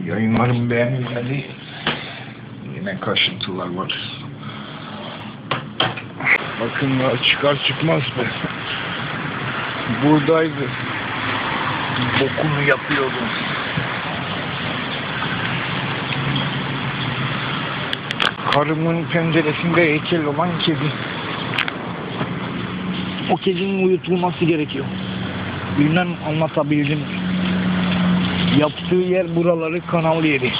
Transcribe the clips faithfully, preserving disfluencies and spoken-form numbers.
Yayınlarım beğenilmedi. Yine kaşıntılar var. Bakın çıkar çıkmaz be. Buradaydı. Bokunu yapıyordu. Karımın penceresinde heykel olan kedi. O kedinin uyutulması gerekiyor. Bilmem anlatabildim. Yaptığı yer buraları kanal yeri.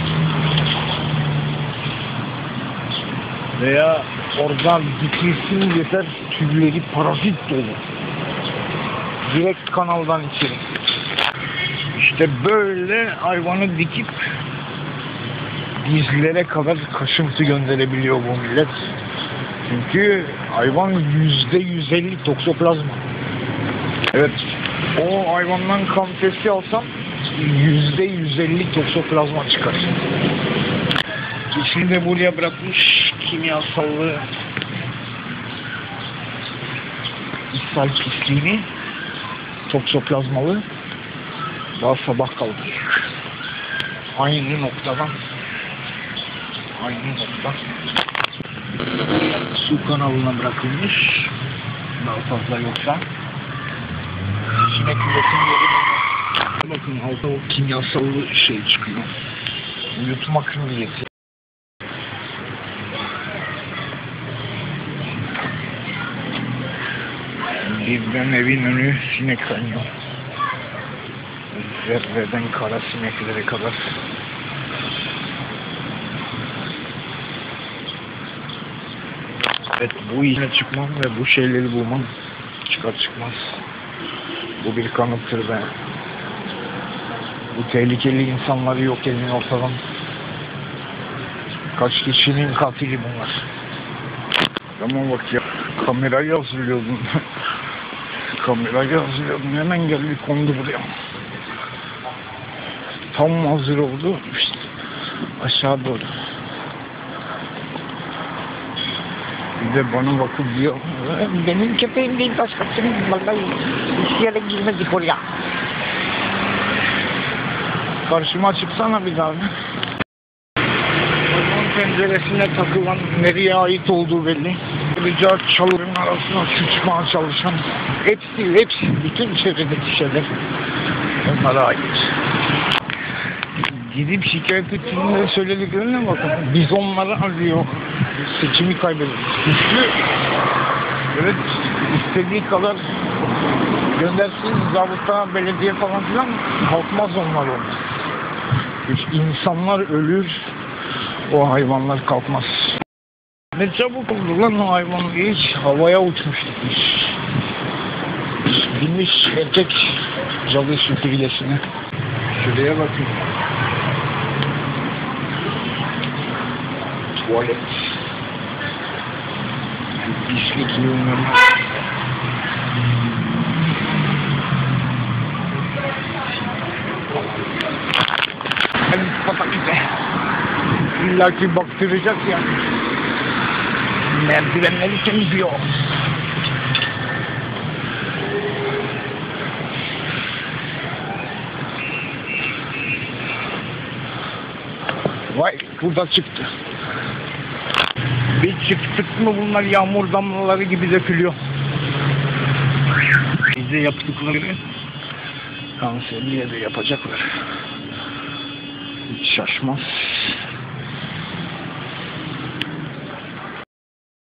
Veya oradan dikilsin yeter, tüyleri parazit dolu. Direkt kanaldan içeri. İşte böyle hayvanı dikip dizlere kadar kaşıntı gönderebiliyor bu millet. Çünkü hayvan yüzde yüz elli toksoplazma. Evet, o hayvandan kan testi alsam yüzde yüz elli toksoplazma çıkar. İçini de buraya bırakmış kimyasallı ishal pisliğini, toksoplazmalı, daha sabah kalkıyor. Aynı noktadan, aynı nokta. Su kanalına bırakılmış, daha fazla yoksa. Sinek üretim yeri. Bakın altta o kimyasallı şey çıkıyor. Uyutma kırmiyeti. Birden evin önü sinek kaynıyor. Zerreden kara sineklere kadar. Evet, bu işe çıkmam ve bu şeyleri bulmam çıkar çıkmaz. Bu bir kanıttır be. Bu tehlikeli insanları yok edin ortadan. Kaç kişinin katili bunlar. Ama bak ya, kamerayı hazırlıyordum. Kamerayı hazırlıyordum. Hemen geldi kondu buraya. Tam hazır oldu. İşte aşağı doğru. Bir de bana bakıp diyor, benim köpeğim değil başkasının, vallahi hiç yere girmedik oraya. Karşıma çıksana bir daha. Onun penceresine takılan, nereye ait olduğu belli. Rica çalıların arasına sıçmaya çalışan, hepsi, hepsi, bütün çevredeki şeyler onlara ait. Gidip şikayet ettiğinde söylediklerine bakın. Biz onları arıyor. Seçimi kaybediyoruz. Güçlü. Evet. İstediği kadar göndersin zabıta, belediye falan filan, kalkmaz onlar onu. İnsanlar ölür. O hayvanlar kalkmaz. Ne çabuk oldu lan o hayvan, hiç havaya uçmuş gitmiş. Binmiş erkek cadı süpürgesine. Şuraya bakın. Tuvalet. Pislik yığınları. Benim pataküte. İlla ki baktıracak ya. Merdivenleri temizliyor. Vay, burada çıktı. Bir çıktık mı bunlar yağmur damlaları gibi dökülüyor. Bize yaptıkları kanserliğe de yapacaklar. Hiç şaşmaz.